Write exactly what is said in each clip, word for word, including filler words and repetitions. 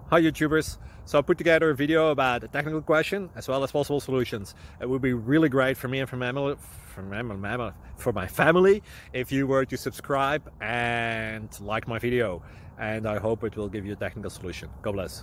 Hi YouTubers. So I put together a video about a technical question as well as possible solutions. It would be really great for me and for my family, for my, for my family if you were to subscribe and like my video. And I hope it will give you a technical solution. God bless.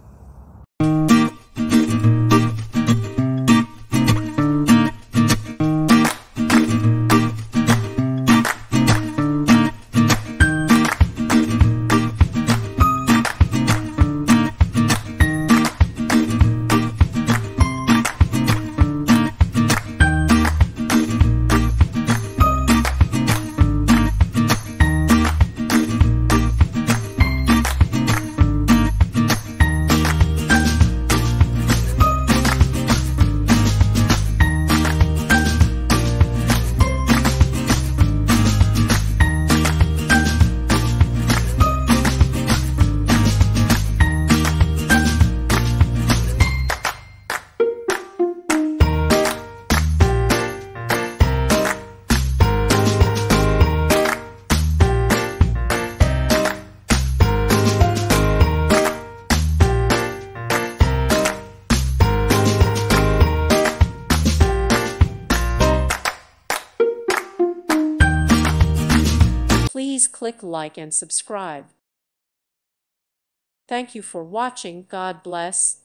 Please click like and subscribe. Thank you for watching. God bless.